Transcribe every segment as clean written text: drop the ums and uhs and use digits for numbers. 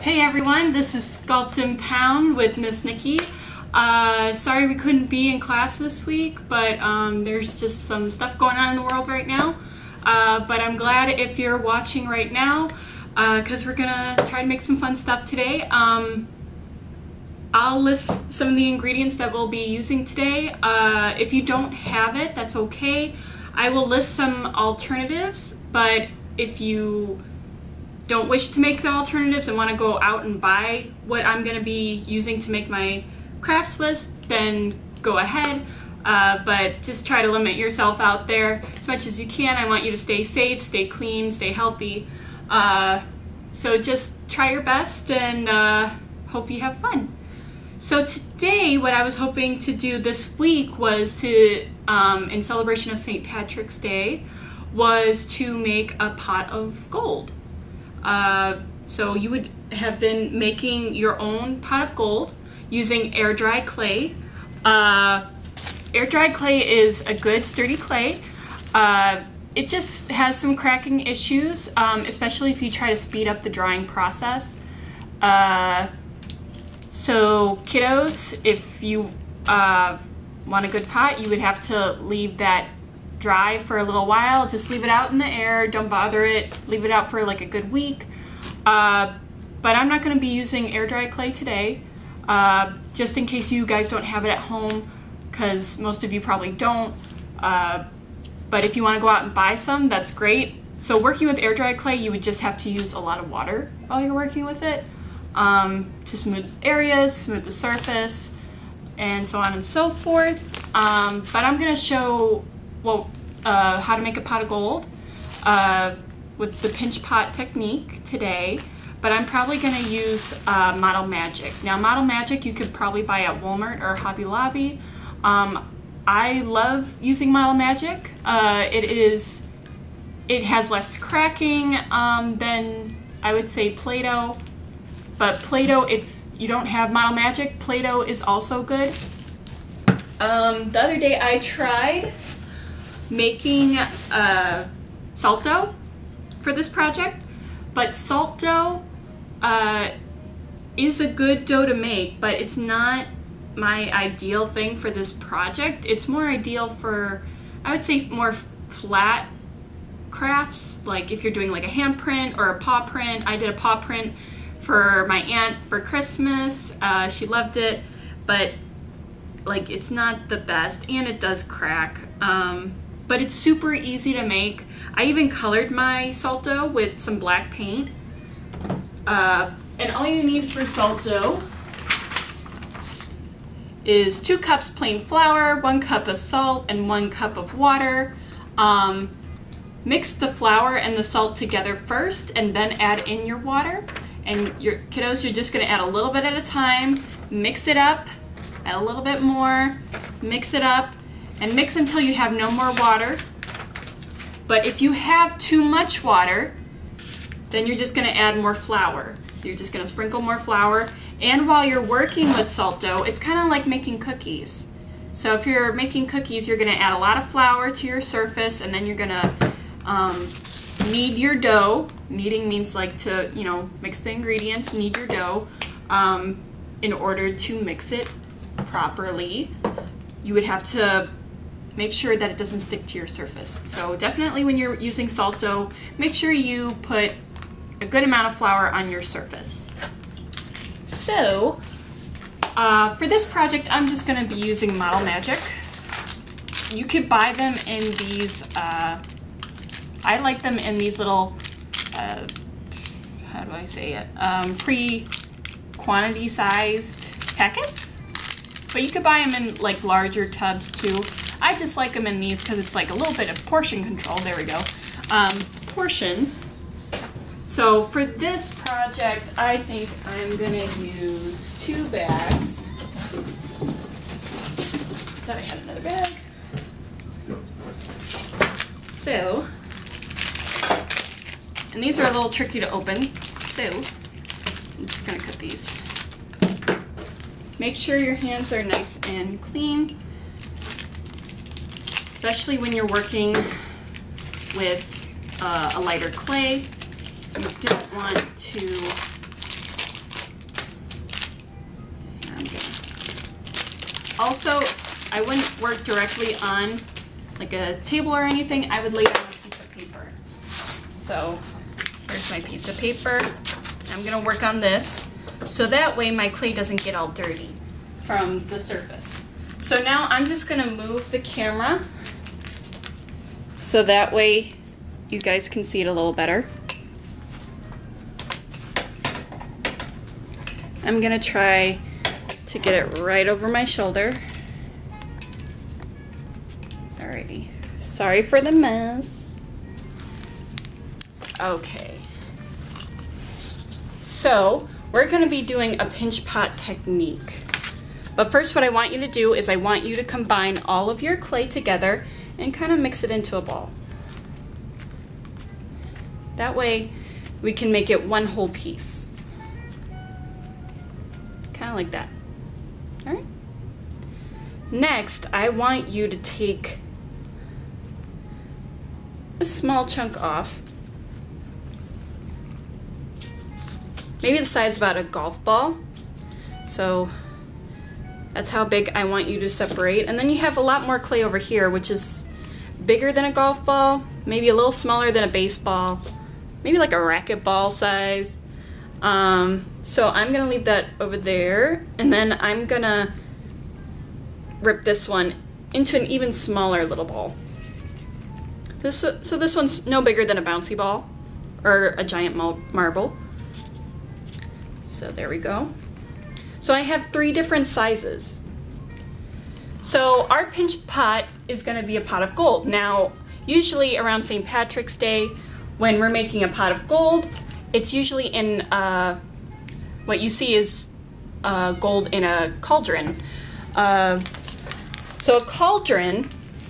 Hey everyone, this is Sculpt Pound with Miss Nikki. Sorry we couldn't be in class this week, but there's just some stuff going on in the world right now. But I'm glad if you're watching right now, because we're gonna try to make some fun stuff today. I'll list some of the ingredients that we'll be using today. If you don't have it, that's okay. I will list some alternatives, but if you don't wish to make the alternatives and want to go out and buy what I'm going to be using to make my crafts with, then go ahead. But just try to limit yourself out there as much as you can. I want you to stay safe, stay clean, stay healthy. So just try your best and hope you have fun. So today, what I was hoping to do this week was to, in celebration of St. Patrick's Day, was to make a pot of gold. So you would have been making your own pot of gold using air dry clay. Air dry clay is a good sturdy clay. It just has some cracking issues, especially if you try to speed up the drying process. So kiddos, if you want a good pot, you would have to leave that dry for a little while. Just leave it out in the air, don't bother it, leave it out for like a good week. But I'm not going to be using air dry clay today, just in case you guys don't have it at home, because most of you probably don't. But if you want to go out and buy some, that's great. So working with air dry clay, you would just have to use a lot of water while you're working with it, to smooth areas, smooth the surface, and so on and so forth. But I'm going to show how to make a pot of gold with the pinch pot technique today, but I'm probably going to use Model Magic. Now Model Magic you could probably buy at Walmart or Hobby Lobby. I love using Model Magic. It has less cracking than I would say Play-Doh, but Play-Doh, if you don't have Model Magic, Play-Doh is also good. The other day I tried making salt dough for this project, but salt dough is a good dough to make, but it's not my ideal thing for this project. It's more ideal for, I would say, more flat crafts, like if you're doing like a hand print or a paw print. I did a paw print for my aunt for Christmas. She loved it, but like it's not the best and it does crack. But it's super easy to make. I even colored my salt dough with some black paint. And all you need for salt dough is 2 cups plain flour, 1 cup of salt, and 1 cup of water. Mix the flour and the salt together first and then add in your water. And your kiddos, you're just gonna add a little bit at a time, mix it up, add a little bit more, mix it up, and mix until you have no more water. But if you have too much water, then you're just gonna add more flour. You're just gonna sprinkle more flour. And while you're working with salt dough, it's kind of like making cookies. So if you're making cookies, you're gonna add a lot of flour to your surface, and then you're gonna knead your dough. Kneading means like to, you know, mix the ingredients, knead your dough in order to mix it properly. You would have to make sure that it doesn't stick to your surface. So definitely when you're using salt dough, make sure you put a good amount of flour on your surface. So for this project, I'm just going to be using Model Magic. You could buy them in these, I like them in these little, how do I say it, pre-quantity sized packets. But you could buy them in like larger tubs too. I just like them in these because it's like a little bit of portion control. There we go. Portion. So for this project, I think I'm gonna use 2 bags. Thought I had another bag. So, and these are a little tricky to open. So, I'm just gonna cut these. Make sure your hands are nice and clean, especially when you're working with a lighter clay. You don't want to Also, I wouldn't work directly on like a table or anything. I would lay it on a piece of paper. So here's my piece of paper. I'm gonna work on this so that way my clay doesn't get all dirty from the surface. So now I'm just gonna move the camera so that way you guys can see it a little better. I'm gonna try to get it right over my shoulder. Alrighty, sorry for the mess. Okay, so we're gonna be doing a pinch pot technique. But first what I want you to do is I want you to combine all of your clay together and kind of mix it into a ball. That way we can make it one whole piece. Kind of like that. All right. Next, I want you to take a small chunk off. Maybe the size about a golf ball. So that's how big I want you to separate. And then you have a lot more clay over here, which is bigger than a golf ball, maybe a little smaller than a baseball, maybe like a racquetball size. So I'm gonna leave that over there, and then I'm gonna rip this one into an even smaller little ball. So this one's no bigger than a bouncy ball or a giant marble. So there we go. So I have 3 different sizes. So our pinch pot is gonna be a pot of gold. Now, usually around St. Patrick's Day, when we're making a pot of gold, it's usually in, what you see is gold in a cauldron. So a cauldron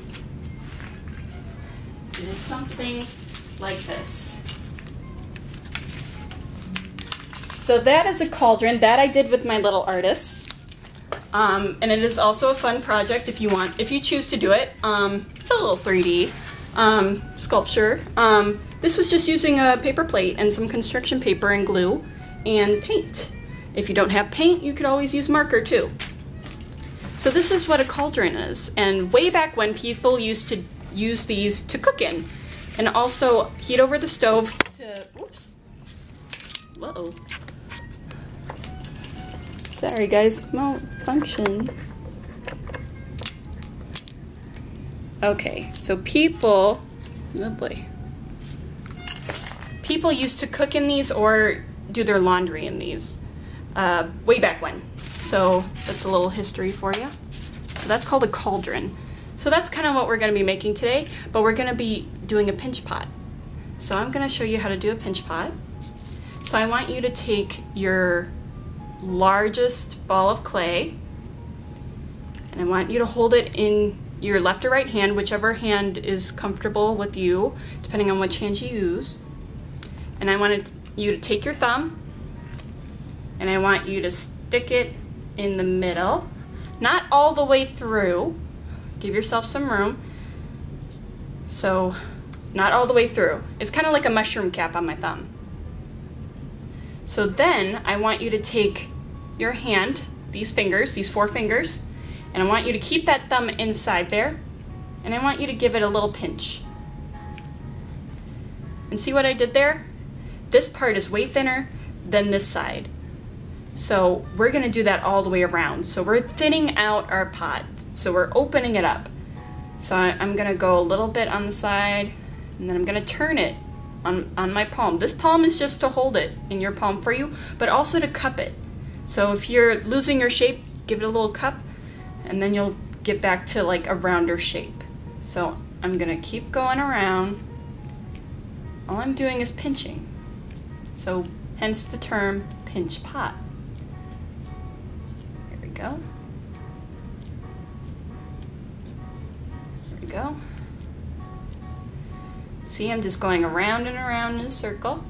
is something like this. So that is a cauldron that I did with my little artists. And it is also a fun project if you choose to do it. It's a little 3D sculpture. This was just using a paper plate and some construction paper and glue and paint. If you don't have paint, you could always use marker too. So this is what a cauldron is. And way back when, people used to use these to cook in and also heat over the stove to, whoops, whoa. Sorry guys, malfunction. Okay, so people, oh boy. People used to cook in these or do their laundry in these way back when. So that's a little history for you. So that's called a cauldron. So that's kind of what we're going to be making today, but we're going to be doing a pinch pot. So I'm going to show you how to do a pinch pot. So I want you to take your largest ball of clay and I want you to hold it in your left or right hand, whichever hand is comfortable with you, depending on which hand you use. And I want you to take your thumb and I want you to stick it in the middle, not all the way through. Give yourself some room. So not all the way through. It's kind of like a mushroom cap on my thumb. So then I want you to take your hand, these fingers, these 4 fingers, and I want you to keep that thumb inside there, and I want you to give it a little pinch. And see what I did there? This part is way thinner than this side. So we're gonna do that all the way around. So we're thinning out our pot. So we're opening it up. So I'm gonna go a little bit on the side, and then I'm gonna turn it on my palm. This palm is just to hold it in your palm for you, but also to cup it. So if you're losing your shape, give it a little cup, and then you'll get back to like a rounder shape. So I'm gonna keep going around. All I'm doing is pinching. So hence the term pinch pot. There we go. There we go. See, I'm just going around and around in a circle.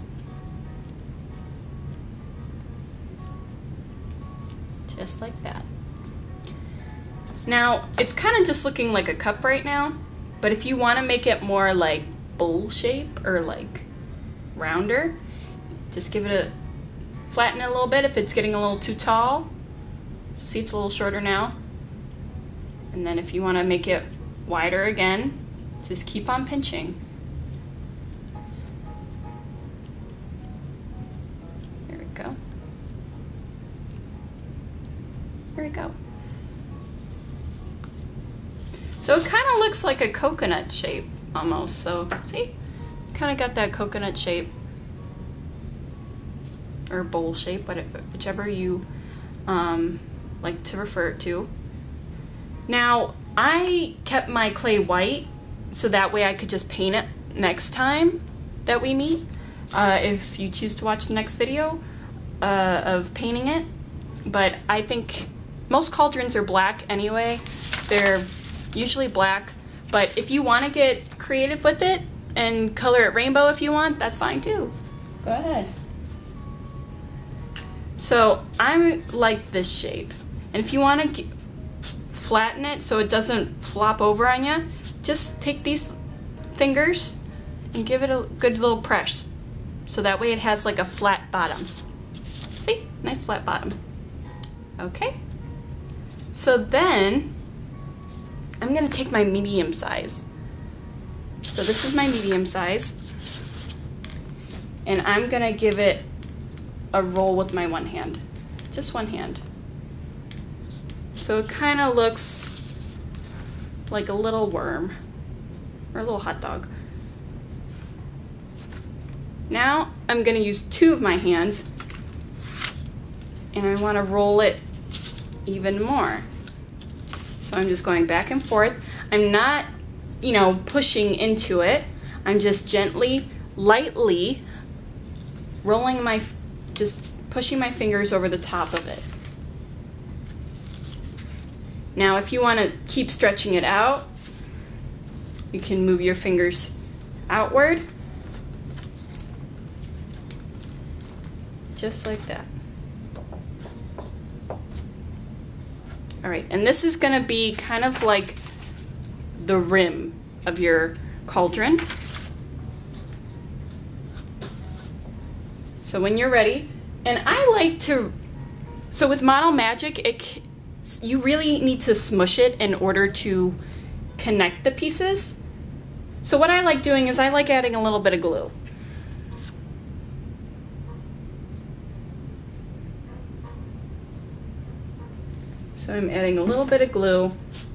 Just like that. Now, it's kind of just looking like a cup right now, but if you want to make it more like bowl shape or like rounder, just give it a, flatten it a little bit if it's getting a little too tall. See, it's a little shorter now. And then if you want to make it wider again, just keep on pinching. There we go. There we go. So it kind of looks like a coconut shape almost. So see, kind of got that coconut shape or bowl shape, whichever you like to refer it to. Now I kept my clay white so that way I could just paint it next time that we meet. If you choose to watch the next video of painting it. But I think most cauldrons are black anyway. They're usually black, but if you want to get creative with it and color it rainbow if you want, that's fine too. Go ahead. So I like this shape, and if you want to flatten it so it doesn't flop over on you, just take these fingers and give it a good little press, so that way it has like a flat bottom. See, nice flat bottom. Okay, so then I'm gonna take my medium size. So this is my medium size, and I'm gonna give it a roll with my one hand, just one hand. So it kind of looks like a little worm or a little hot dog. Now I'm gonna use two of my hands, and I wanna roll it even more. So I'm just going back and forth. I'm not, you know, pushing into it. I'm just gently, lightly rolling just pushing my fingers over the top of it. Now, if you want to keep stretching it out, you can move your fingers outward, just like that. All right, and this is gonna be kind of like the rim of your cauldron. So when you're ready, and I like to, so with Model Magic, you really need to smush it in order to connect the pieces. So what I like doing is I like adding a little bit of glue. So I'm adding a little bit of glue,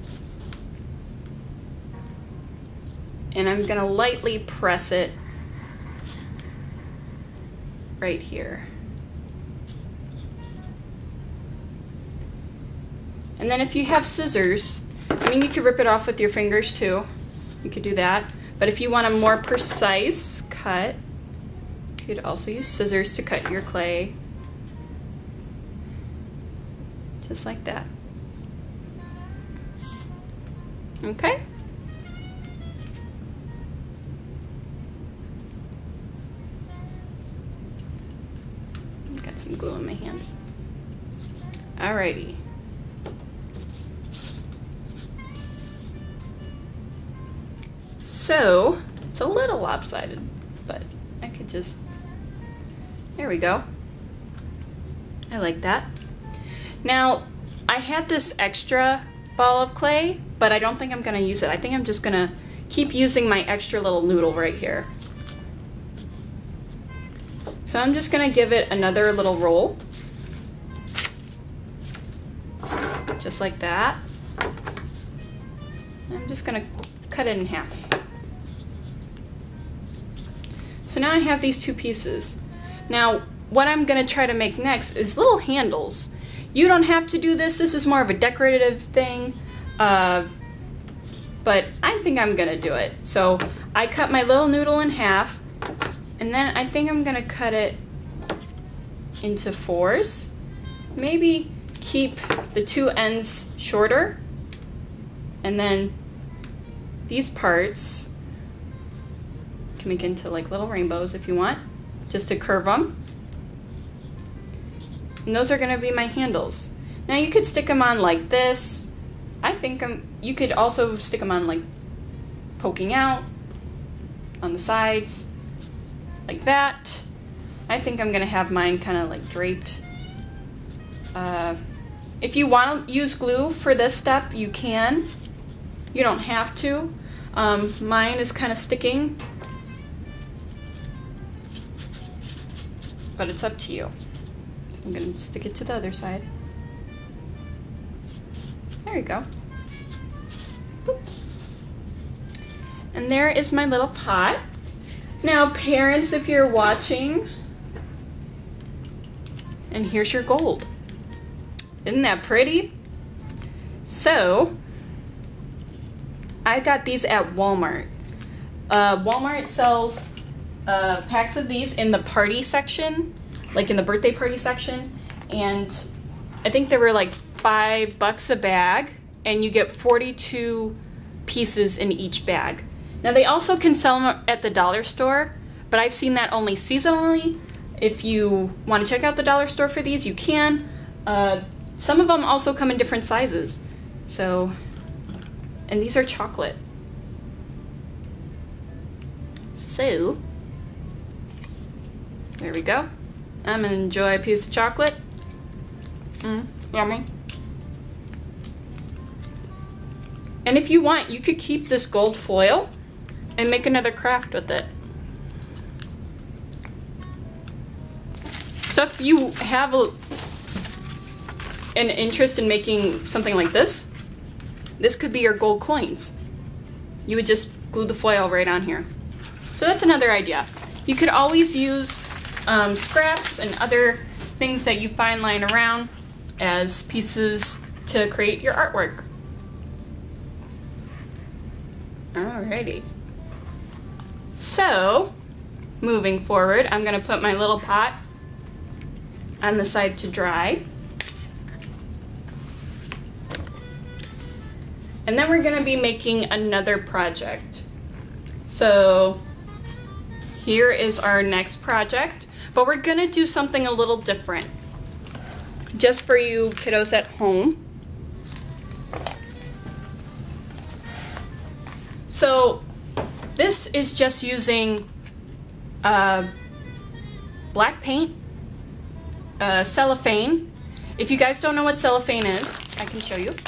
and I'm gonna lightly press it right here. And then if you have scissors, I mean, you could rip it off with your fingers too. You could do that. But if you want a more precise cut, you could also use scissors to cut your clay. Just like that. Okay? Got some glue in my hand. Alrighty. So, it's a little lopsided, but I could just, there we go. I like that. Now, I had this extra ball of clay, but I don't think I'm gonna use it. I think I'm just gonna keep using my extra little noodle right here. So I'm just gonna give it another little roll. Just like that. I'm just gonna cut it in half. So now I have these two pieces. Now, what I'm gonna try to make next is little handles. You don't have to do this. This is more of a decorative thing, but I think I'm gonna do it. So I cut my little noodle in half, and then I think I'm gonna cut it into fours. Maybe keep the two ends shorter, and then these parts can make into like little rainbows if you want, just to curve them. And those are gonna be my handles. Now you could stick them on like this. I think you could also stick them on like poking out on the sides, like that. I think I'm gonna have mine kind of like draped If you want to use glue for this step, you can. You don't have to. Mine is kind of sticking, but it's up to you. So I'm going to stick it to the other side. There you go. Boop. And there is my little pot. Now, parents, if you're watching, and here's your gold. Isn't that pretty? So, I got these at Walmart. Walmart sells packs of these in the party section, like in the birthday party section, and I think they were like $5 a bag, and you get 42 pieces in each bag. Now they also can sell them at the dollar store, but I've seen that only seasonally. If you want to check out the dollar store for these, you can. Some of them also come in different sizes. So, and these are chocolate. So, there we go. I'm gonna enjoy a piece of chocolate. Yummy. And if you want, you could keep this gold foil and make another craft with it. So if you have an interest in making something like this, this could be your gold coins. You would just glue the foil right on here. So that's another idea. You could always use scraps and other things that you find lying around as pieces to create your artwork. Alrighty. So, moving forward, I'm gonna put my little pot on the side to dry. And then we're gonna be making another project. So, here is our next project, but we're gonna do something a little different. Just for you kiddos at home. So, this is just using black paint, cellophane. If you guys don't know what cellophane is, I can show you.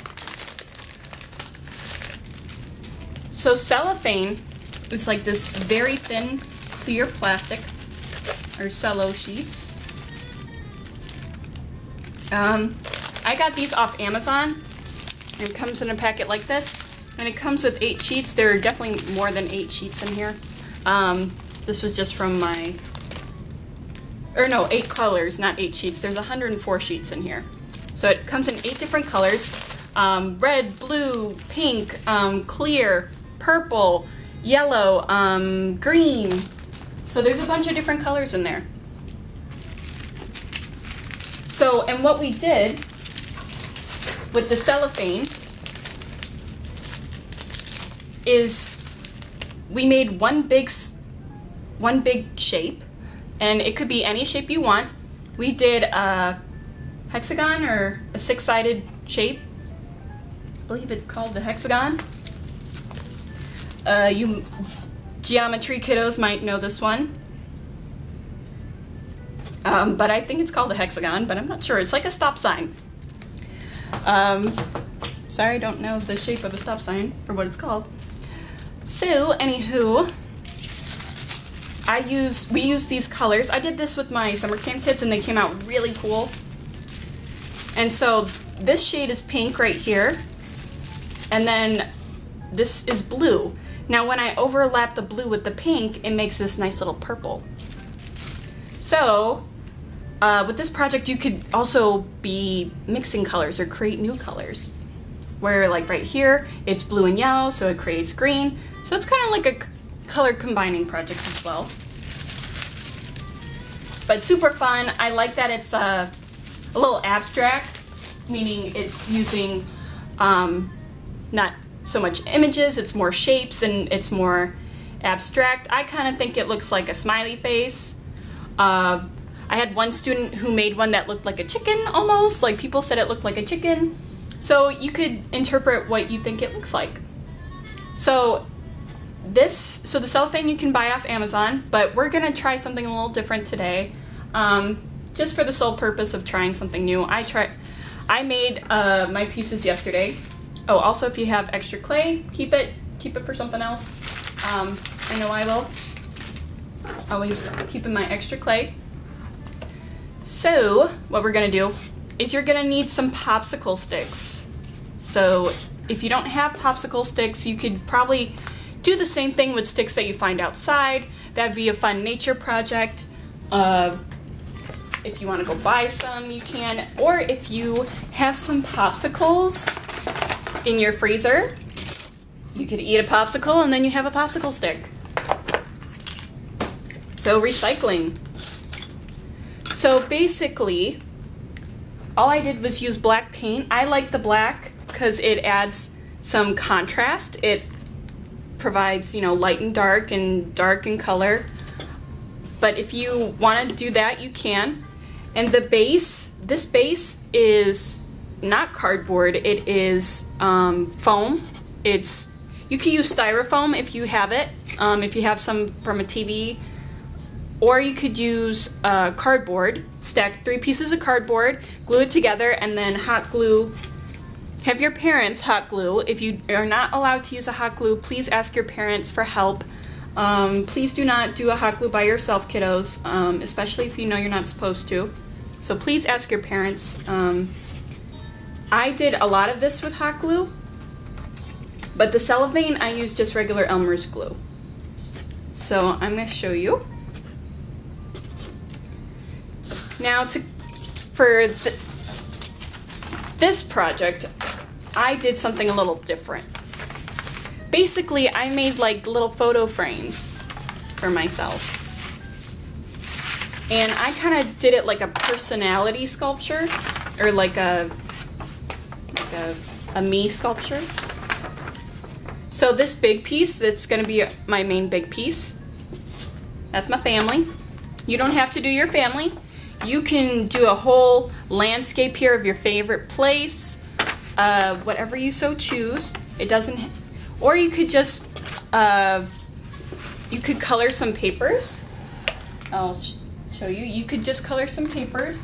So cellophane is like this very thin, clear plastic, or cello sheets. I got these off Amazon. It comes in a packet like this. And it comes with 8 sheets. There are definitely more than 8 sheets in here. This was just from my, or no, 8 colors, not 8 sheets. There's 104 sheets in here. So it comes in 8 different colors. Red, blue, pink, clear, purple, yellow, green. So there's a bunch of different colors in there. So, and what we did with the cellophane is we made one big shape, and it could be any shape you want. We did a hexagon or a 6-sided shape. I believe it's called the hexagon. You geometry kiddos might know this one. But I think it's called a hexagon, but I'm not sure. It's like a stop sign. Sorry, I don't know the shape of a stop sign or what it's called. So, anywho, we used these colors. I did this with my summer camp kids and they came out really cool. And so this shade is pink right here, and then this is blue. Now when I overlap the blue with the pink, it makes this nice little purple. So, with this project you could also be mixing colors or create new colors. Where like right here, it's blue and yellow, so it creates green. So it's kind of like a color combining project as well. But super fun. I like that it's a little abstract, meaning it's using not so much images, it's more shapes and it's more abstract. I kind of think it looks like a smiley face. I had one student who made one that looked like a chicken almost, like people said it looked like a chicken. So you could interpret what you think it looks like. So the cellophane you can buy off Amazon, but we're gonna try something a little different today, just for the sole purpose of trying something new. I made my pieces yesterday. Oh, also if you have extra clay, keep it for something else. I know I will. Always keeping my extra clay. So what we're gonna do is you're gonna need some popsicle sticks. So if you don't have popsicle sticks, you could probably do the same thing with sticks that you find outside. That'd be a fun nature project. If you want to go buy some, you can. Or if you have some popsicles in your freezer, you could eat a popsicle and then you have a popsicle stick. So recycling. So basically, all I did was use black paint. I like the black because it adds some contrast. It provides, you know, light and dark and color. But if you want to do that, you can. And the base, this base is not cardboard, it is foam. You can use styrofoam if you have it, if you have some from a TV, or you could use cardboard. Stack 3 pieces of cardboard, glue it together, and then hot glue. Have your parents hot glue. If you are not allowed to use a hot glue, please ask your parents for help. Please do not do a hot glue by yourself, kiddos, especially if you know you're not supposed to. So please ask your parents. I did a lot of this with hot glue, but the cellophane I used just regular Elmer's glue. So I'm going to show you. Now for this project, I did something a little different. Basically, I made like little photo frames for myself. And I kind of did it like a personality sculpture, or like a me sculpture. So this big piece, that's going to be my main big piece. That's my family. You don't have to do your family. You can do a whole landscape here of your favorite place, whatever you so choose. It doesn't, or you could just, you could color some papers. I'll show you. You could just color some papers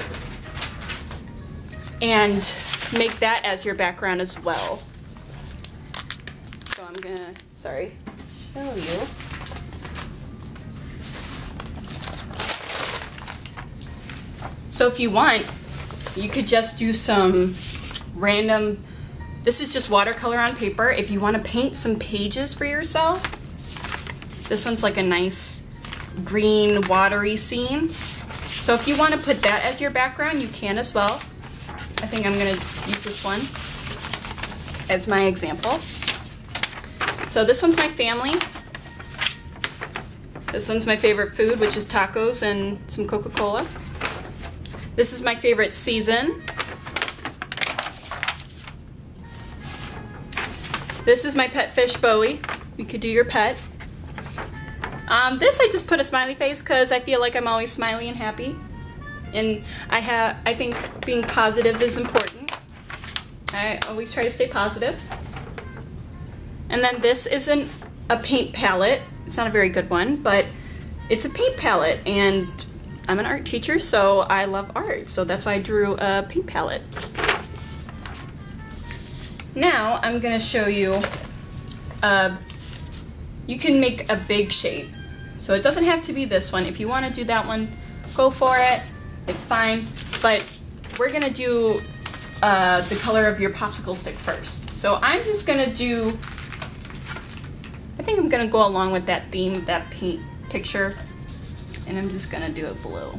and make that as your background as well. So I'm gonna, show you. So if you want, you could just do some random, this is just watercolor on paper. If you want to paint some pages for yourself, this one's like a nice green watery scene. So if you want to put that as your background, you can as well. I think I'm going to use this one as my example. So this one's my family. This one's my favorite food, which is tacos and some Coca-Cola. This is my favorite season. This is my pet fish, Bowie. You could do your pet. This I just put a smiley face because I feel like I'm always smiley and happy. And I think being positive is important. I always try to stay positive. And then this isn't a paint palette. It's not a very good one, but it's a paint palette, and I'm an art teacher, so I love art, so that's why I drew a paint palette. Now I'm going to show you, you can make a big shape. So it doesn't have to be this one. If you want to do that one, go for it. It's fine. But we're going to do the color of your popsicle stick first. So I'm just going to do, I think I'm going to go along with that theme, that paint picture. And I'm just going to do it blue.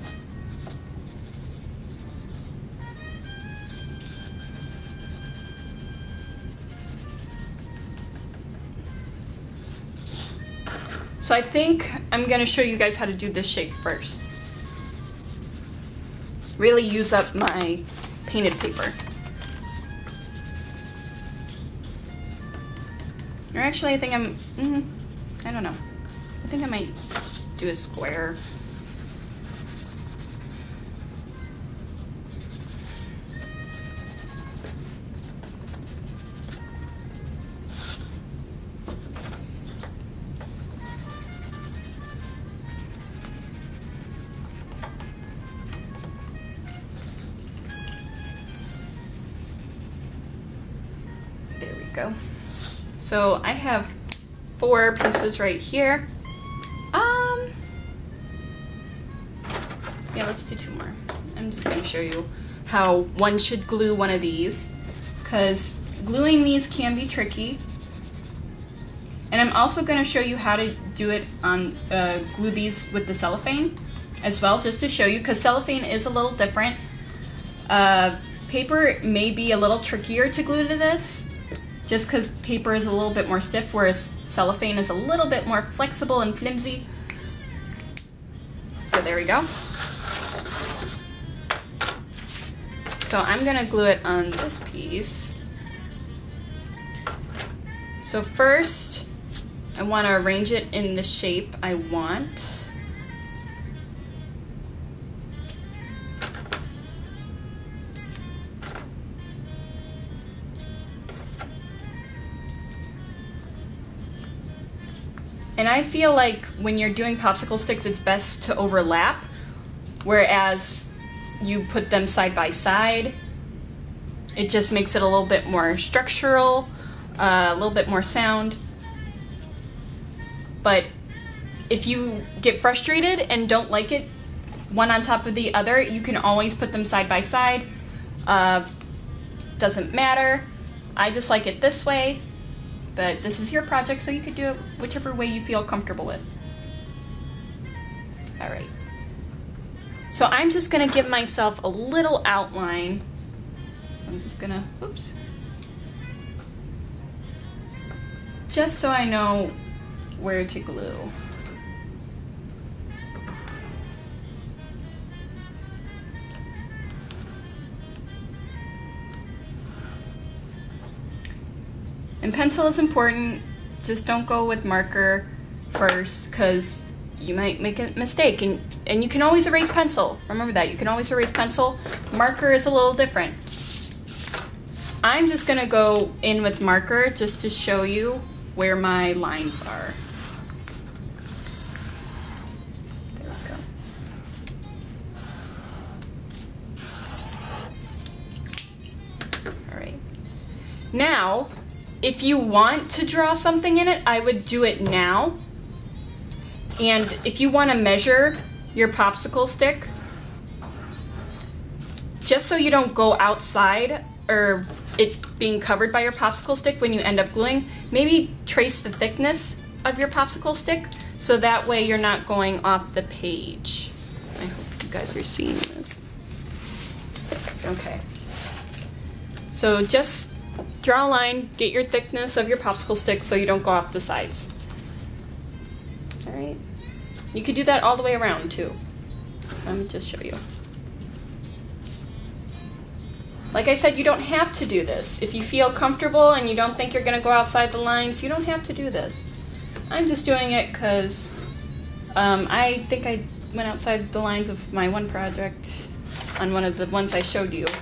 So I think I'm going to show you guys how to do this shape first. Really use up my painted paper. Or actually I think I don't know. I think I might do a square. we go. So I have 4 pieces right here. Yeah, let's do 2 more. I'm just gonna show you how one should glue one of these, because gluing these can be tricky. And I'm also gonna show you how to do it on, glue these with the cellophane as well, just to show you, because cellophane is a little different. Paper may be a little trickier to glue to this, just because paper is a little bit more stiff, whereas cellophane is a little bit more flexible and flimsy. So there we go. So I'm gonna glue it on this piece. So first, I want to arrange it in the shape I want. And I feel like when you're doing popsicle sticks, it's best to overlap, whereas you put them side by side. It just makes it a little bit more structural, a little bit more sound. But if you get frustrated and don't like it one on top of the other, you can always put them side by side. Doesn't matter. I just like it this way. But this is your project, so you could do it whichever way you feel comfortable with. All right. So I'm just gonna give myself a little outline. So I'm just gonna, oops. Just so I know where to glue. And pencil is important, just don't go with marker first, because you might make a mistake, and you can always erase pencil. Remember that, you can always erase pencil. Marker is a little different. I'm just gonna go in with marker just to show you where my lines are. There we go. All right. Now, if you want to draw something in it, I would do it now. And if you want to measure your popsicle stick, just so you don't go outside or it being covered by your popsicle stick when you end up gluing, maybe trace the thickness of your popsicle stick so that way you're not going off the page. I hope you guys are seeing this. Okay. So just draw a line, get your thickness of your popsicle stick so you don't go off the sides. All right. You could do that all the way around too. So let me just show you. Like I said, you don't have to do this. If you feel comfortable and you don't think you're gonna go outside the lines, you don't have to do this. I'm just doing it because I think I went outside the lines of my one project on one of the ones I showed you.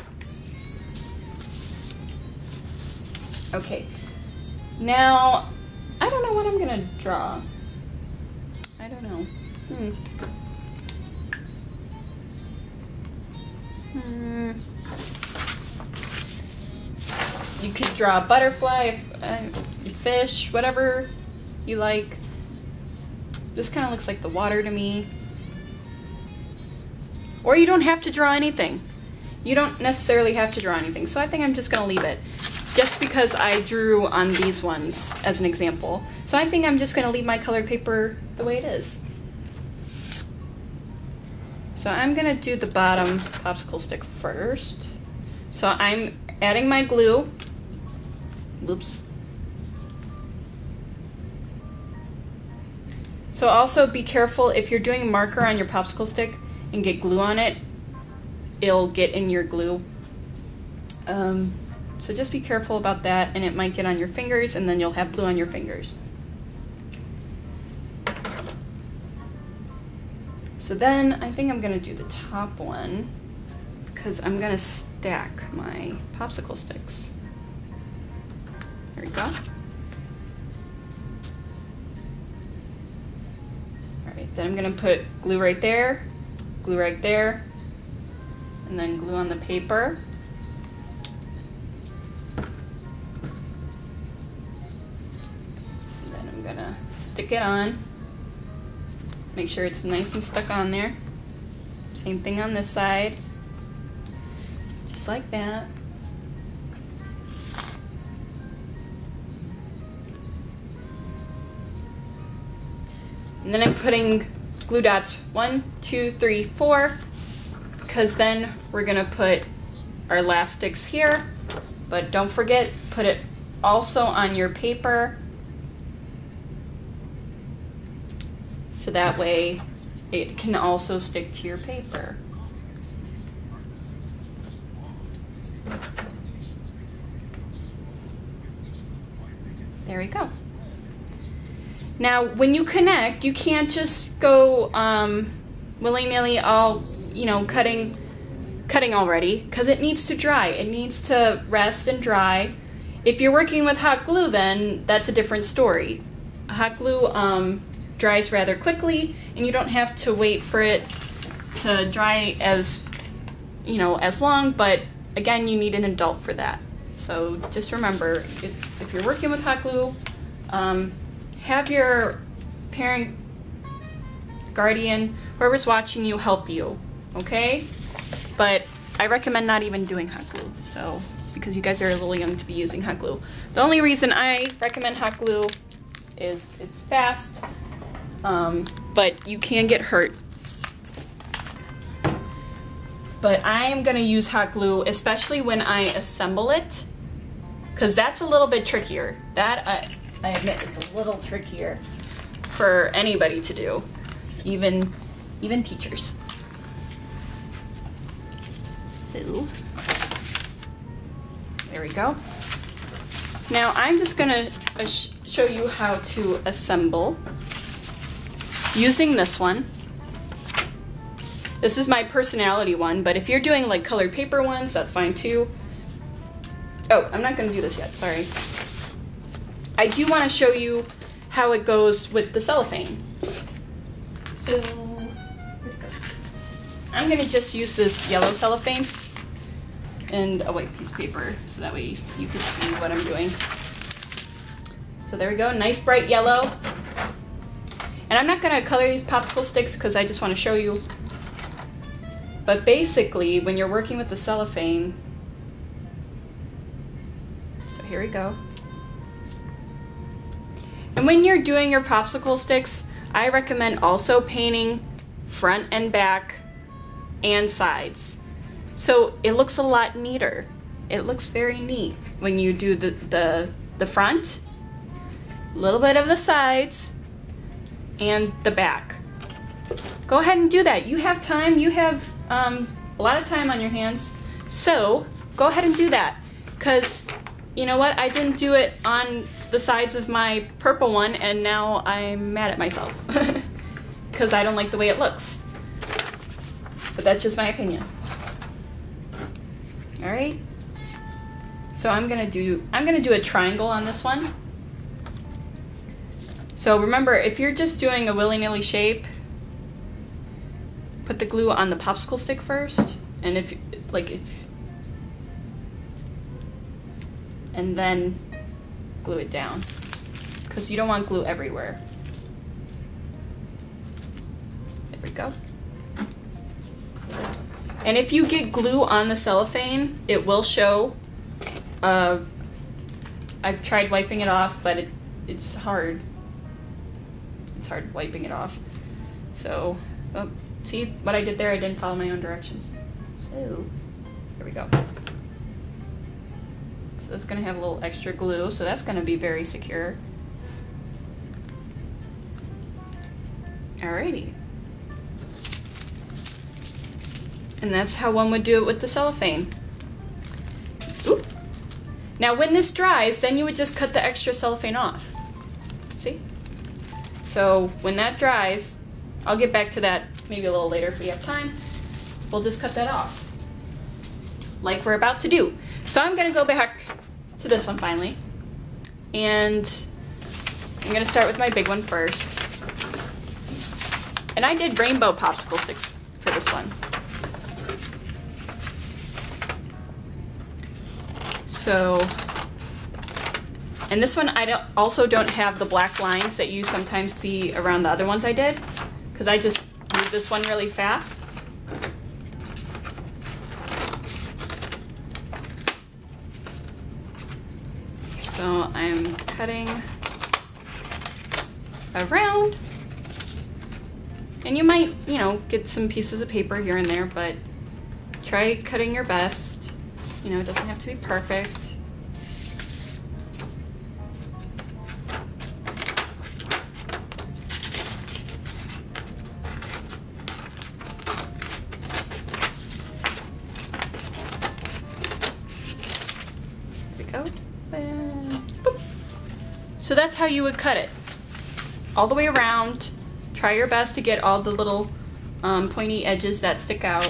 Okay, now, I don't know what I'm gonna draw. I don't know. You could draw a butterfly, fish, whatever you like. This kind of looks like the water to me. Or you don't have to draw anything. You don't necessarily have to draw anything, so I think I'm just gonna leave it. Just because I drew on these ones as an example. So I think I'm just gonna leave my colored paper the way it is. So I'm gonna do the bottom popsicle stick first. So I'm adding my glue. Oops. So also be careful if you're doing marker on your popsicle stick and get glue on it, it'll get in your glue. So just be careful about that, and it might get on your fingers and then you'll have glue on your fingers. So then I think I'm gonna do the top one because I'm gonna stack my popsicle sticks. There we go. All right, then I'm gonna put glue right there, and then glue on the paper. stick it on. Make sure it's nice and stuck on there. Same thing on this side. Just like that. And then I'm putting glue dots 1, 2, 3, 4, because then we're gonna put our elastics here. But don't forget, put it also on your paper, so that way it can also stick to your paper. There we go. Now, when you connect, you can't just go willy-nilly all, you know, cutting already, because it needs to dry. It needs to rest and dry. If you're working with hot glue, then that's a different story. Hot glue dries rather quickly, and you don't have to wait for it to dry as, you know, as long, but again, you need an adult for that. So just remember, if you're working with hot glue, have your parent, guardian, whoever's watching you help you, okay? But I recommend not even doing hot glue, so, because you guys are a little young to be using hot glue. The only reason I recommend hot glue is it's fast, but you can get hurt. But I am gonna use hot glue, especially when I assemble it, because that's a little bit trickier. That, I admit, is a little trickier for anybody to do, even teachers. So, there we go. Now I'm just gonna show you how to assemble using this one. This is my personality one, but if you're doing like colored paper ones, that's fine too. Oh, I'm not gonna do this yet, sorry. I do want to show you how it goes with the cellophane. So, I'm going to just use this yellow cellophane and a white piece of paper so that way you can see what I'm doing. So there we go, nice bright yellow. And I'm not going to color these popsicle sticks because I just want to show you. But basically, when you're working with the cellophane, so here we go. And when you're doing your popsicle sticks, I recommend also painting front and back and sides. So it looks a lot neater. It looks very neat when you do the front, a little bit of the sides, and the back. Go ahead and do that. You have time, you have a lot of time on your hands, so go ahead and do that. Because you know what, I didn't do it on the sides of my purple one, and now I'm mad at myself because I don't like the way it looks. But that's just my opinion. All right. So I'm gonna do a triangle on this one. So remember, if you're just doing a willy-nilly shape, put the glue on the popsicle stick first, and and then glue it down, because you don't want glue everywhere. There we go. And if you get glue on the cellophane, it will show. I've tried wiping it off, but it's hard. It's hard wiping it off. So, oh, see what I did there? I didn't follow my own directions. So, here we go. So that's gonna have a little extra glue, so that's gonna be very secure. Alrighty. And that's how one would do it with the cellophane. Oop. Now when this dries, then you would just cut the extra cellophane off. See? So when that dries, I'll get back to that maybe a little later if we have time. We'll just cut that off, like we're about to do. So I'm gonna go back to this one finally. And I'm gonna start with my big one first. And I did rainbow popsicle sticks for this one. So And this one I also don't have the black lines that you sometimes see around the other ones I did, because I just moved this one really fast. So I'm cutting around, and you might, you know, get some pieces of paper here and there, but try cutting your best. You know, it doesn't have to be perfect. There we go. And boop. So that's how you would cut it. All the way around. Try your best to get all the little pointy edges that stick out.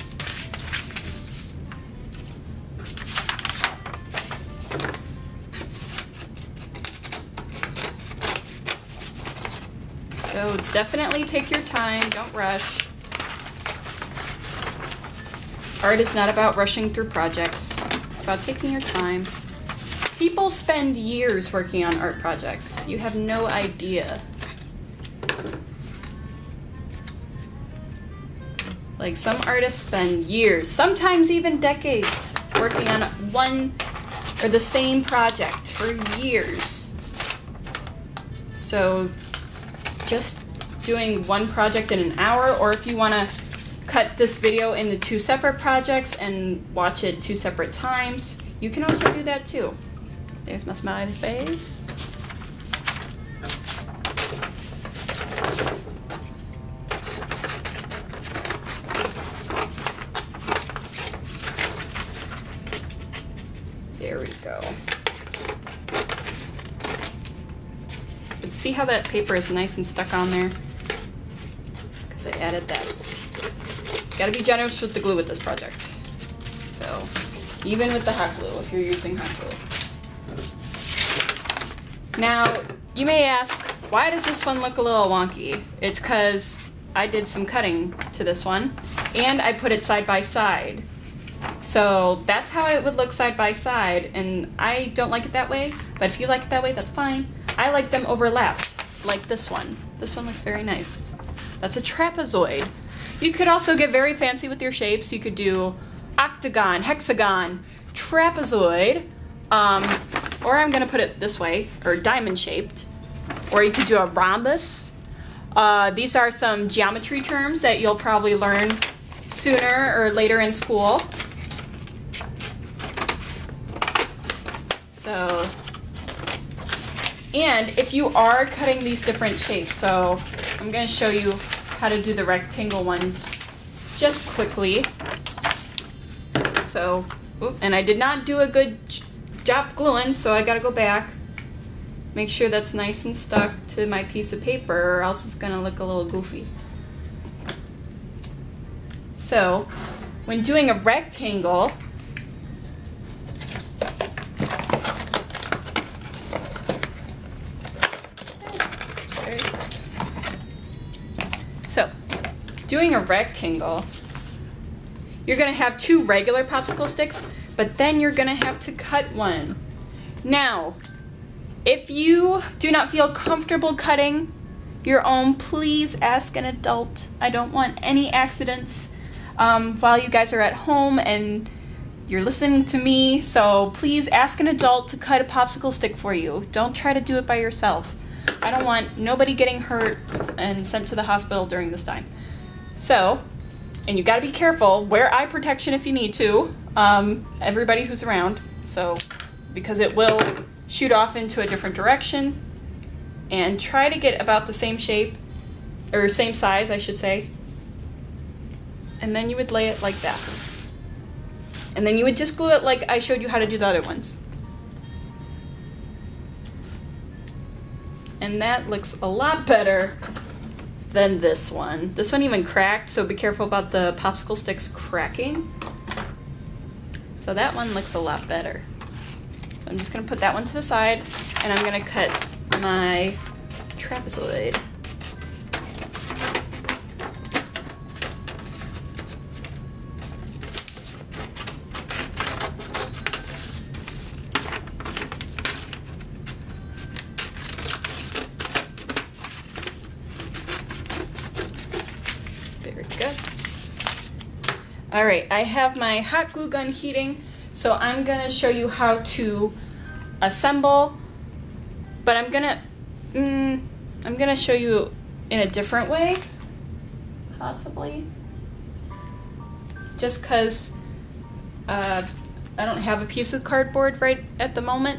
So definitely take your time, don't rush. Art is not about rushing through projects. It's about taking your time. People spend years working on art projects. You have no idea. Like, some artists spend years, sometimes even decades, working on one or the same project for years. So just doing one project in an hour, or if you want to cut this video into 2 separate projects and watch it 2 separate times, you can also do that too. There's my smiley face. There we go. But see how that paper is nice and stuck on there? Because I added that. Gotta be generous with the glue with this project. So, even with the hot glue, if you're using hot glue. Now, you may ask, why does this one look a little wonky? It's because I did some cutting to this one, and I put it side by side. So that's how it would look side by side, and I don't like it that way, but if you like it that way, that's fine. I like them overlapped, like this one. This one looks very nice. That's a trapezoid. You could also get very fancy with your shapes. You could do octagon, hexagon, trapezoid, or I'm gonna put it this way, or diamond shaped, or you could do a rhombus. These are some geometry terms that you'll probably learn sooner or later in school. So, and if you are cutting these different shapes, so I'm going to show you how to do the rectangle one just quickly. So, and I did not do a good job gluing, so I got to go back. Make sure that's nice and stuck to my piece of paper, or else it's going to look a little goofy. So, when doing a rectangle, doing a rectangle, you're going to have 2 regular popsicle sticks, but then you're going to have to cut one. Now, if you do not feel comfortable cutting your own, please ask an adult. I don't want any accidents while you guys are at home and you're listening to me, so please ask an adult to cut a popsicle stick for you. Don't try to do it by yourself. I don't want nobody getting hurt and sent to the hospital during this time. So, and you gotta be careful, wear eye protection if you need to, everybody who's around, so, because it will shoot off into a different direction, and try to get about the same shape, or same size, I should say, and then you would lay it like that. And then you would just glue it like I showed you how to do the other ones. And that looks a lot better than this one. This one even cracked, so be careful about the popsicle sticks cracking. So that one looks a lot better. So I'm just gonna put that one to the side, and I'm gonna cut my trapezoid. Very good. All right, I have my hot glue gun heating, so I'm gonna show you how to assemble, but I'm gonna show you in a different way, possibly, just because I don't have a piece of cardboard right at the moment,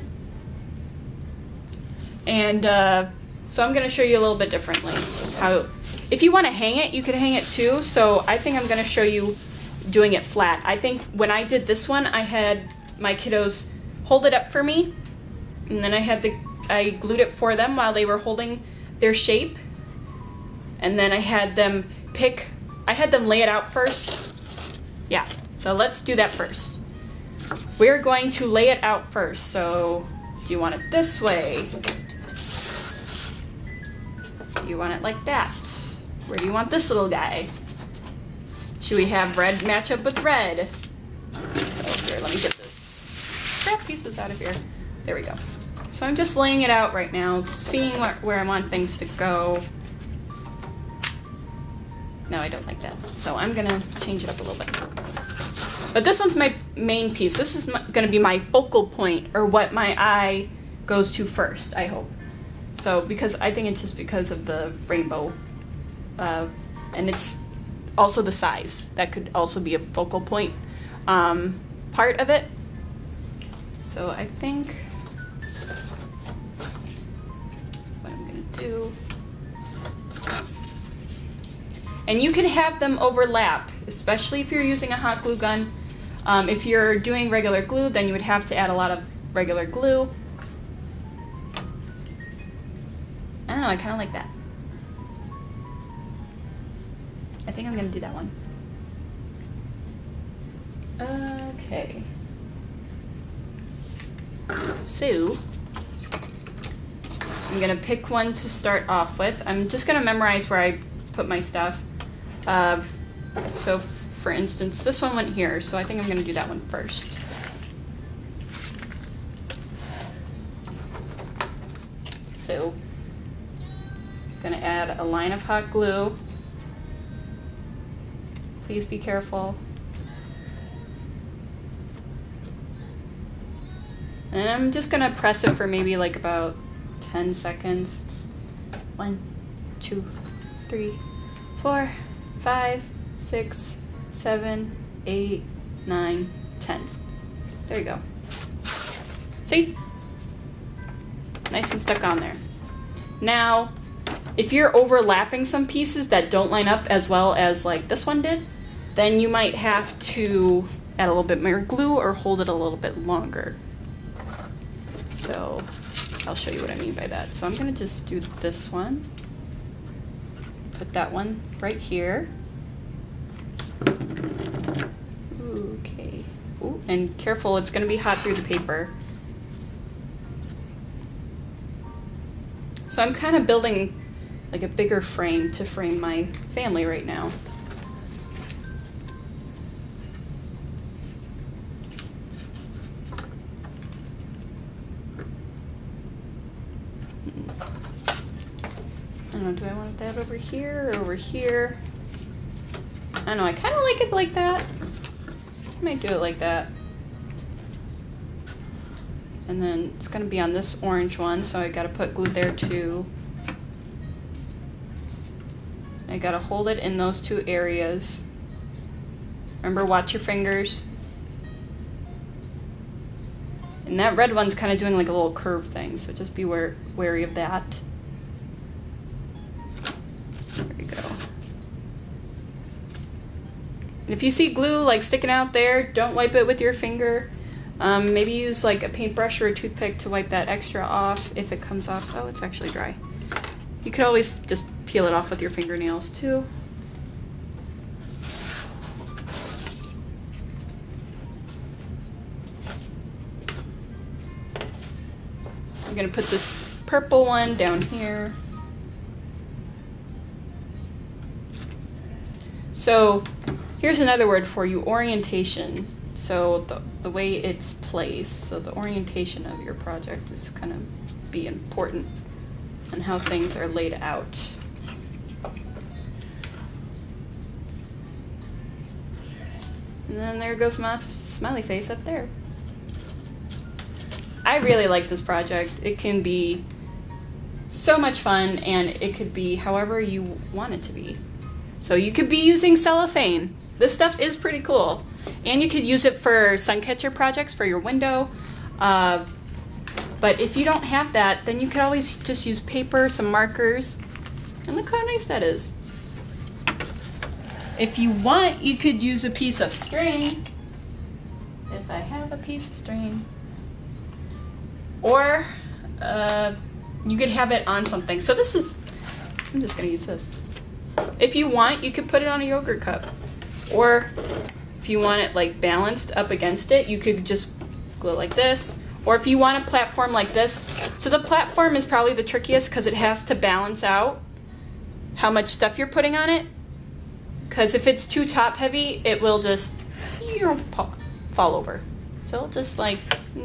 and so I'm gonna show you a little bit differently. How, if you want to hang it, you could hang it too. So I think I'm gonna show you doing it flat. I think when I did this one, I had my kiddos hold it up for me, and then I glued it for them while they were holding their shape, and then I had them lay it out first. Yeah, so let's do that first. We're going to lay it out first. So do you want it this way? Do you want it like that? Where do you want this little guy? Should we have red match up with red? So here, let me get this scrap pieces out of here. There we go. So I'm just laying it out right now, seeing where I want things to go. No, I don't like that. So I'm gonna change it up a little bit. But this one's my main piece. This is gonna be my focal point, or what my eye goes to first, I hope. So, because I think it's just because of the rainbow, and it's also the size. That could also be a focal point part of it. So I think what I'm gonna do, and you can have them overlap, especially if you're using a hot glue gun. If you're doing regular glue, then you would have to add a lot of regular glue. I don't know, I kind of like that. I think I'm gonna do that one. Okay. So, I'm gonna pick one to start off with. I'm just gonna memorize where I put my stuff. So, for instance, this one went here, so I think I'm gonna do that one first. So, gonna add a line of hot glue. Please be careful. And I'm just gonna press it for maybe like about 10 seconds. 1, 2, 3, 4, 5, 6, 7, 8, 9, 10. There you go. See? Nice and stuck on there. Now, if you're overlapping some pieces that don't line up as well as like this one did, then you might have to add a little bit more glue or hold it a little bit longer. So I'll show you what I mean by that. So I'm gonna just do this one, put that one right here. Okay. Ooh, and careful, it's gonna be hot through the paper. So I'm kind of building like a bigger frame to frame my family right now. I don't know, do I want that over here or over here? I don't know, I kind of like it like that. I might do it like that. And then it's gonna be on this orange one, so I gotta put glue there too. I gotta hold it in those two areas. Remember, watch your fingers. And that red one's kind of doing like a little curve thing, so just be wary of that. There we go. And if you see glue like sticking out there, don't wipe it with your finger. Maybe use like a paintbrush or a toothpick to wipe that extra off if it comes off. Oh, it's actually dry. You could always just peel it off with your fingernails too. I'm gonna put this purple one down here. So here's another word for you, orientation. So the way it's placed, so the orientation of your project is gonna be important and how things are laid out. And then there goes my smiley face up there. I really like this project. It can be so much fun, and it could be however you want it to be. So you could be using cellophane. This stuff is pretty cool. And you could use it for sun catcher projects for your window. But if you don't have that, then you could always just use paper, some markers, and look how nice that is. If you want, you could use a piece of string. If I have a piece of string. Or you could have it on something. So this is, I'm just gonna use this. If you want, you could put it on a yogurt cup. Or if you want it like balanced up against it, you could just glue it like this. Or if you want a platform like this. So the platform is probably the trickiest because it has to balance out how much stuff you're putting on it. Because if it's too top heavy, it will just fall over. So it'll just like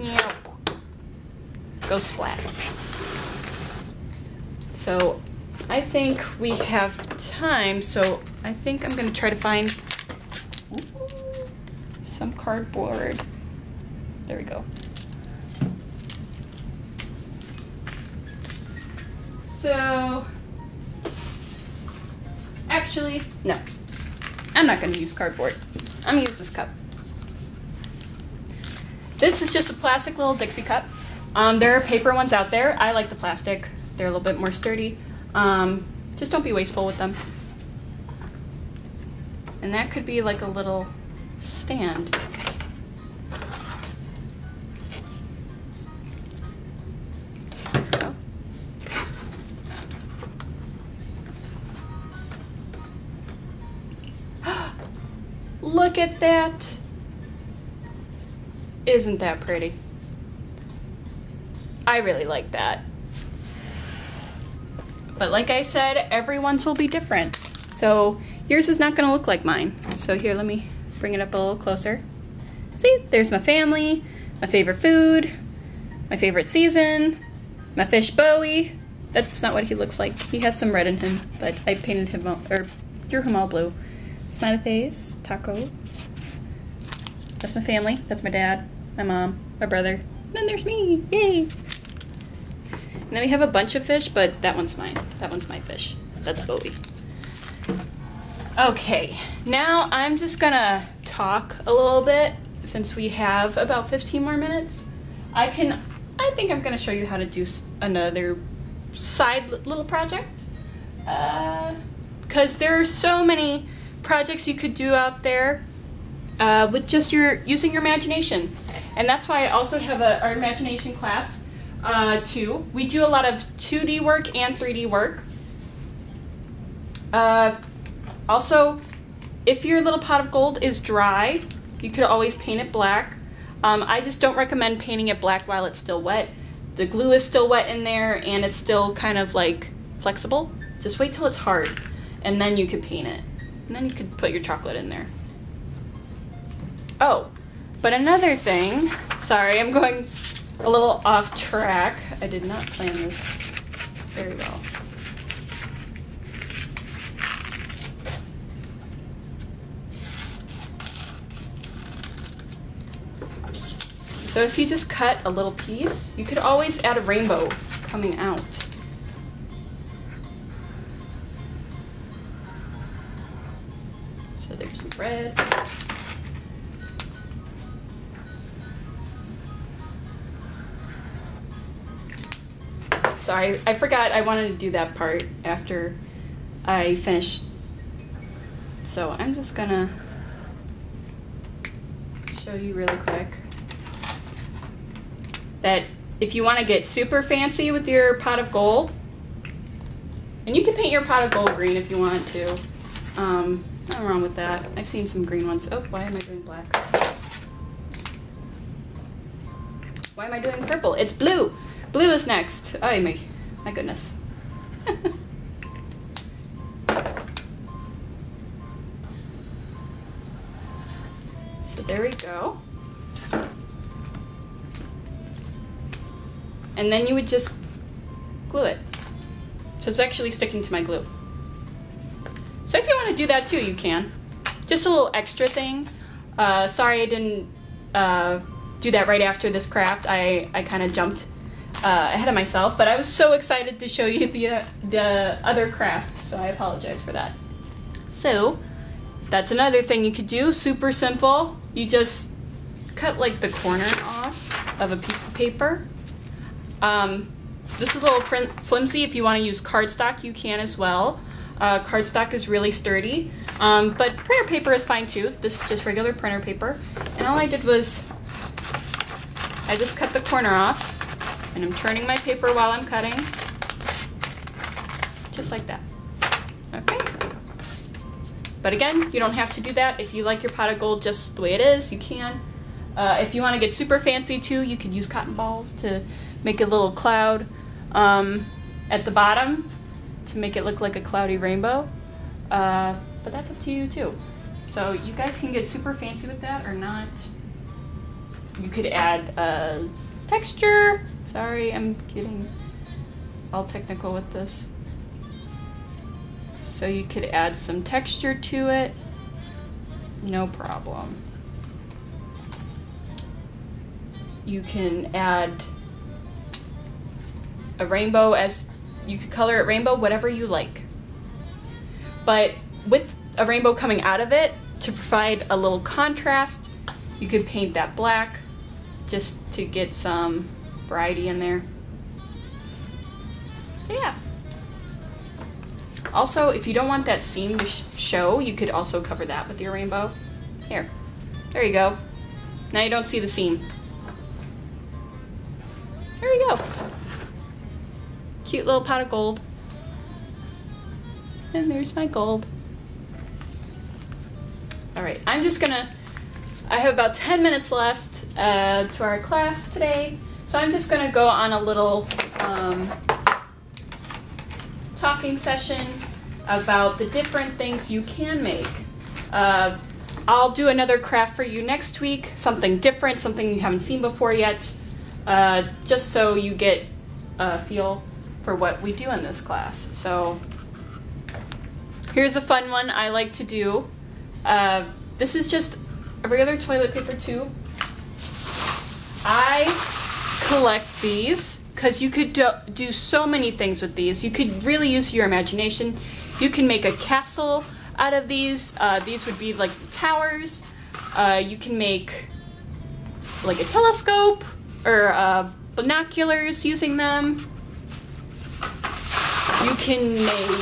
go splat. So I think we have time, so I think I'm gonna try to find some cardboard. There we go. So, actually, no. I'm not gonna use cardboard. I'm gonna use this cup. This is just a plastic little Dixie cup. There are paper ones out there. I like the plastic. They're a little bit more sturdy. Just don't be wasteful with them. And that could be like a little stand. Look at that. Isn't that pretty? I really like that. But like I said, everyone's will be different. So yours is not gonna look like mine. So here, let me bring it up a little closer. See, there's my family, my favorite food, my favorite season, my fish Bowie. That's not what he looks like. He has some red in him, but I painted him all, or drew him all blue. Smiley face, taco. That's my family. That's my dad, my mom, my brother. And then there's me. Yay! And then we have a bunch of fish, but that one's mine. That one's my fish. That's Bowie. Okay, now I'm just gonna talk a little bit since we have about 15 more minutes. I think I'm gonna show you how to do another side little project. Because there are so many projects you could do out there with just using your imagination. And that's why I also have our imagination class too. We do a lot of 2D work and 3D work. Also, if your little pot of gold is dry, you could always paint it black. I just don't recommend painting it black while it's still wet. The glue is still wet in there and it's still kind of like flexible. Just wait till it's hard and then you could paint it. And then you could put your chocolate in there. Oh, but another thing, sorry, I'm going a little off track. I did not plan this very well. So if you just cut a little piece, you could always add a rainbow coming out. So there's some red. Sorry, I forgot I wanted to do that part after I finished. So I'm just gonna show you really quick that if you want to get super fancy with your pot of gold, and you can paint your pot of gold green if you want to. Nothing wrong with that. I've seen some green ones. Oh, why am I doing black? Why am I doing purple? It's blue. Blue is next. Oh, my goodness. So there we go. And then you would just glue it. So it's actually sticking to my glue. So if you want to do that too, you can. Just a little extra thing. Sorry I didn't do that right after this craft. I kind of jumped ahead of myself, but I was so excited to show you the other craft, so I apologize for that. So that's another thing you could do, super simple. You just cut like the corner off of a piece of paper. This is a little flimsy. If you want to use cardstock, you can as well. Cardstock is really sturdy, but printer paper is fine too. This is just regular printer paper. And all I did was I just cut the corner off, and I'm turning my paper while I'm cutting, just like that. Okay. But again, you don't have to do that. If you like your pot of gold just the way it is, you can. If you want to get super fancy too, you could use cotton balls to make a little cloud at the bottom to make it look like a cloudy rainbow. But that's up to you too. So you guys can get super fancy with that or not. You could add texture. Sorry, I'm getting all technical with this. So you could add some texture to it. No problem. You can add a rainbow, as you could color it rainbow, whatever you like. But with a rainbow coming out of it, to provide a little contrast, you could paint that black just to get some variety in there. So yeah. Also, if you don't want that seam to show, you could also cover that with your rainbow. Here, there you go. Now you don't see the seam. There you go. Cute little pot of gold. And there's my gold. All right, I have about 10 minutes left to our class today, so I'm just gonna go on a little talking session about the different things you can make. I'll do another craft for you next week, something different, something you haven't seen before yet, just so you get a feel for what we do in this class. So here's a fun one I like to do. This is just a regular toilet paper tube. I collect these because you could do so many things with these. You could really use your imagination. You can make a castle out of these. These would be like towers. You can make like a telescope or binoculars using them. You can make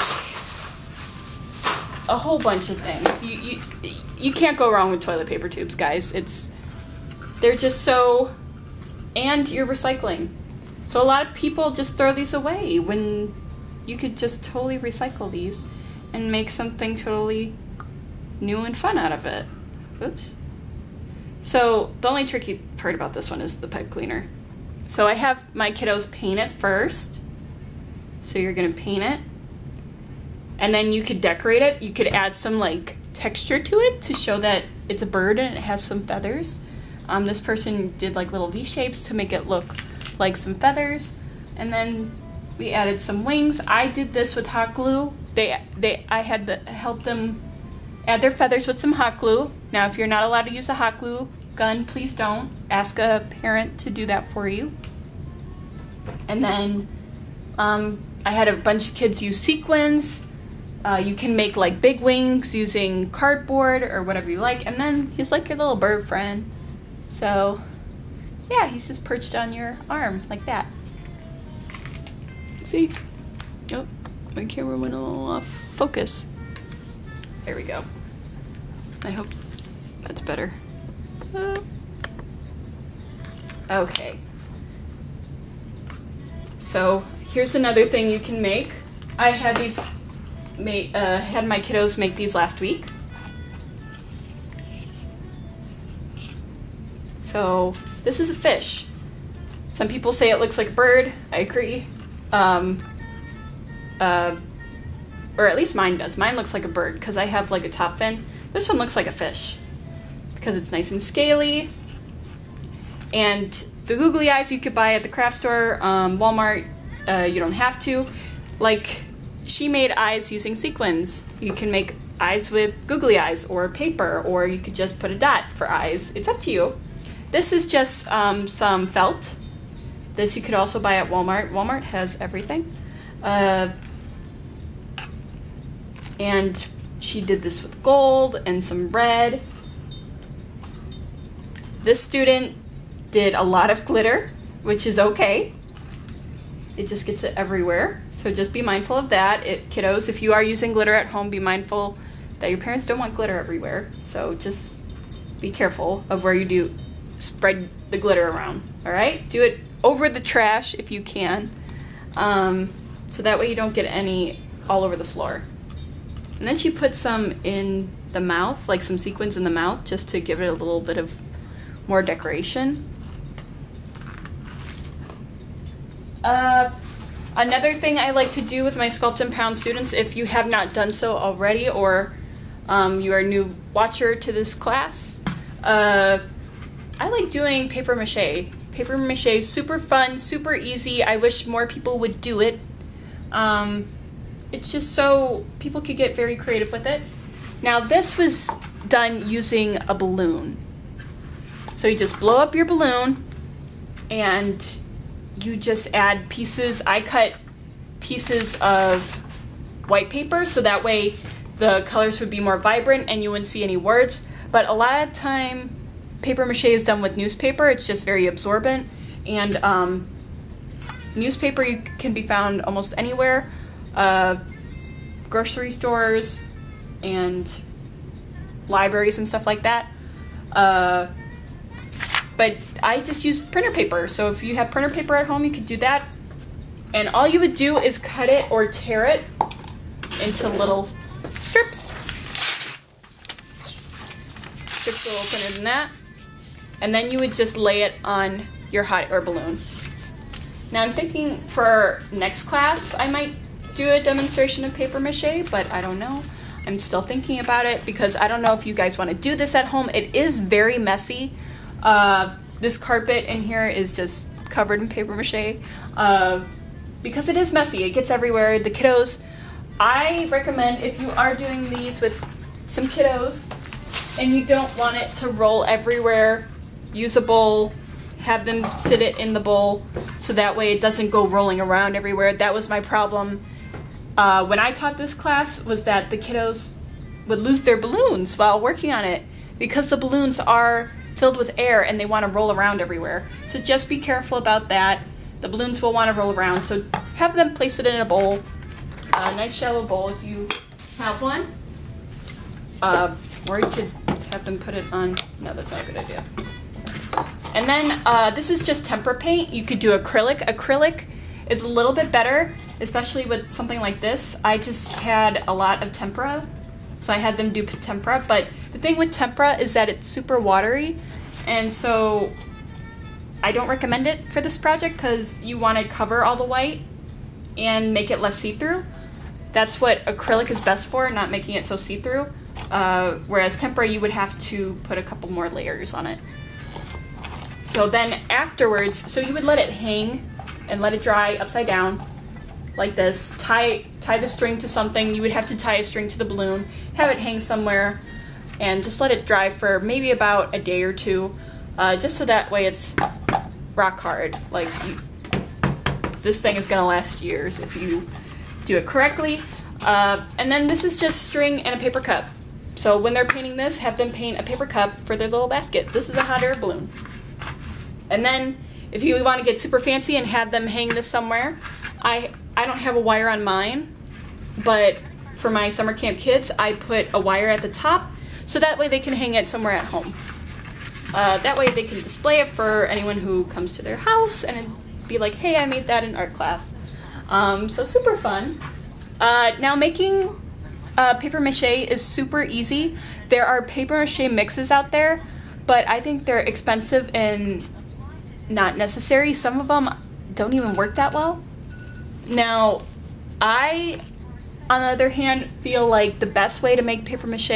a whole bunch of things. You can't go wrong with toilet paper tubes, guys. They're just so, and you're recycling. So a lot of people just throw these away when you could just totally recycle these and make something totally new and fun out of it. Oops. So the only tricky part about this one is the pipe cleaner. So I have my kiddos paint it first. So you're gonna paint it, and then you could decorate it. You could add some like texture to it to show that it's a bird and it has some feathers. This person did like little V shapes to make it look like some feathers, and then we added some wings. I did this with hot glue. I had to help them add their feathers with some hot glue. Now, if you're not allowed to use a hot glue gun, please don't. Ask a parent to do that for you. And then I had a bunch of kids use sequins. You can make like big wings using cardboard or whatever you like. And then he's like your little bird friend. So yeah, he's just perched on your arm like that. See? Oh, my camera went a little off focus. There we go. I hope that's better. Okay. So here's another thing you can make. I had these had my kiddos make these last week. So this is a fish. Some people say it looks like a bird. I agree. Or at least mine does. Mine looks like a bird because I have like a top fin. This one looks like a fish because it's nice and scaly. And the googly eyes you could buy at the craft store, Walmart, you don't have to. Like, she made eyes using sequins. You can make eyes with googly eyes or paper, or you could just put a dot for eyes. It's up to you. This is just some felt. This you could also buy at Walmart. Walmart has everything. And she did this with gold and some red. This student did a lot of glitter, which is okay. It just gets it everywhere. So just be mindful of that. Kiddos, if you are using glitter at home, be mindful that your parents don't want glitter everywhere. So just be careful of where you do spread the glitter around, all right? Do it over the trash if you can, so that way you don't get any all over the floor. And then she put some in the mouth, like some sequins in the mouth, just to give it a little bit of more decoration. Another thing I like to do with my Sculpt Pound students, if you have not done so already, or you are a new watcher to this class, I like doing paper mache. Paper mache is super fun, super easy. I wish more people would do it. It's just so people could get very creative with it. Now this was done using a balloon. So you just blow up your balloon and you just add pieces. I cut pieces of white paper so that way the colors would be more vibrant and you wouldn't see any words. But a lot of time paper mache is done with newspaper. It's just very absorbent, and newspaper can be found almost anywhere. Grocery stores and libraries and stuff like that. But I just use printer paper, so if you have printer paper at home, you could do that. And all you would do is cut it or tear it into little strips. Strips a little thinner than that. And then you would just lay it on your hot air balloon. Now I'm thinking for next class, I might do a demonstration of paper mache, but I don't know. I'm still thinking about it because I don't know if you guys want to do this at home. It is very messy. This carpet in here is just covered in paper mache because it is messy. It gets everywhere. The kiddos, I recommend if you are doing these with some kiddos and you don't want it to roll everywhere, use a bowl, have them sit it in the bowl so that way it doesn't go rolling around everywhere. That was my problem when I taught this class, was that the kiddos would lose their balloons while working on it because the balloons are filled with air and they want to roll around everywhere. So just be careful about that. The balloons will want to roll around, so have them place it in a bowl, a nice shallow bowl if you have one. Or you could have them put it on, no, that's not a good idea. And then this is just tempera paint. You could do acrylic. Acrylic is a little bit better, especially with something like this. I just had a lot of tempera, so I had them do tempera, but the thing with tempera is that it's super watery, and so I don't recommend it for this project because you want to cover all the white and make it less see-through. That's what acrylic is best for, not making it so see-through, whereas tempera you would have to put a couple more layers on it. So then afterwards, so you would let it hang and let it dry upside down like this. Tie the string to something. You would have to tie a string to the balloon, have it hang somewhere, and just let it dry for maybe about a day or two, just so that way it's rock hard. Like, this thing is gonna last years if you do it correctly. And then this is just string and a paper cup. So when they're painting this, have them paint a paper cup for their little basket. This is a hot air balloon. And then if you want to get super fancy and have them hang this somewhere, I don't have a wire on mine, but for my summer camp kids, I put a wire at the top so that way they can hang it somewhere at home. That way they can display it for anyone who comes to their house and be like, hey, I made that in art class. So super fun. Now making paper mache is super easy. There are paper mache mixes out there, but I think they're expensive and not necessary. Some of them don't even work that well. Now, I, on the other hand, feel like the best way to make paper mache